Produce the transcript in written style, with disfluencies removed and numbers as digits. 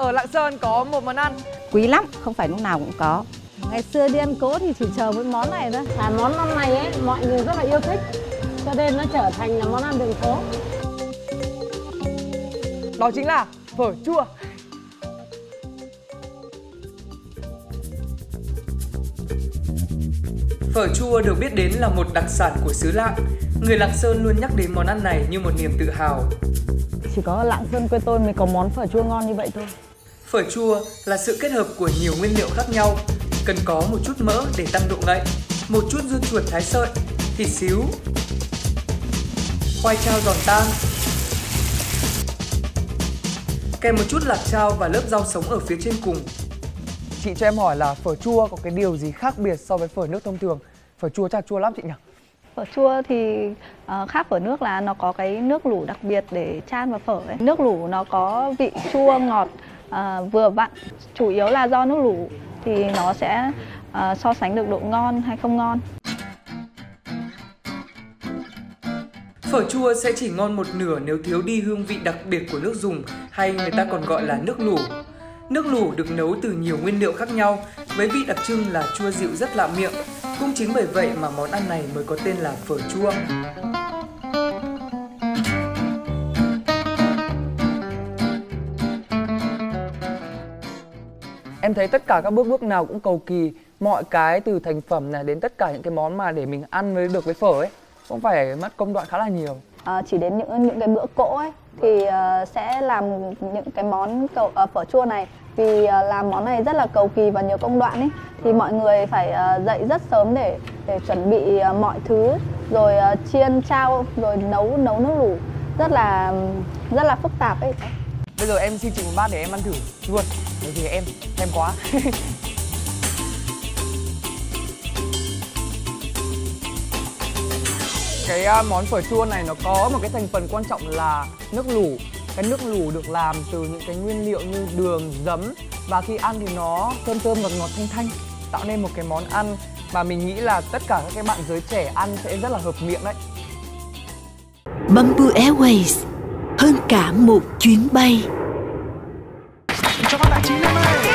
ở Lạng Sơn có một món ăn quý lắm, không phải lúc nào cũng có. Ngày xưa đi ăn cỗ thì chỉ chờ với món này thôi. Món ăn này ấy, mọi người rất là yêu thích, cho nên nó trở thành là món ăn đường phố. đó chính là phở chua. Phở chua được biết đến là một đặc sản của xứ Lạng. Người Lạng Sơn luôn nhắc đến món ăn này như một niềm tự hào. Chỉ có ở Lạng Sơn quê tôi mới có món phở chua ngon như vậy thôi. Phở chua là sự kết hợp của nhiều nguyên liệu khác nhau. Cần có một chút mỡ để tăng độ ngậy, một chút dưa chuột thái sợi, thịt xíu, khoai trao giòn tan, kèm một chút lạc trao và lớp rau sống ở phía trên cùng. Chị cho em hỏi là phở chua có cái điều gì khác biệt so với phở nước thông thường? Phở chua chắc chua lắm chị nhỉ? Phở chua thì khác phở nước là nó có cái nước lủ đặc biệt để chan vào phở ấy. Nước lủ nó có vị chua ngọt vừa vặn, chủ yếu là do nước lủ thì nó sẽ so sánh được độ ngon hay không ngon. Phở chua sẽ chỉ ngon một nửa nếu thiếu đi hương vị đặc biệt của nước dùng, hay người ta còn gọi là nước lủ. Nước lủ được nấu từ nhiều nguyên liệu khác nhau, với vị đặc trưng là chua dịu rất lạ miệng. Cũng chính bởi vậy mà món ăn này mới có tên là phở chua. Em thấy tất cả các bước nào cũng cầu kỳ, mọi cái từ thành phẩm này đến tất cả những cái món mà để mình ăn với được với phở ấy cũng phải mất công đoạn khá là nhiều. Chỉ đến những cái bữa cỗ ấy thì sẽ làm những cái món phở chua này, vì làm món này rất là cầu kỳ và nhiều công đoạn ấy, thì mọi người phải dậy rất sớm để chuẩn bị mọi thứ, rồi chiên trao, rồi nấu nước lủ rất là phức tạp ấy. Bây giờ em xin chị một bát để em ăn thử luôn, bởi vì em thèm quá. Cái món phở chua này nó có một cái thành phần quan trọng là nước lủ. Cái nước lủ được làm từ những cái nguyên liệu như đường, giấm, và khi ăn thì nó thơm thơm ngọt ngọt thanh thanh, tạo nên một cái món ăn mà mình nghĩ là tất cả các bạn giới trẻ ăn sẽ rất là hợp miệng đấy. Bamboo Airways, hơn cả một chuyến bay. Cho các bạn 9 em ơi.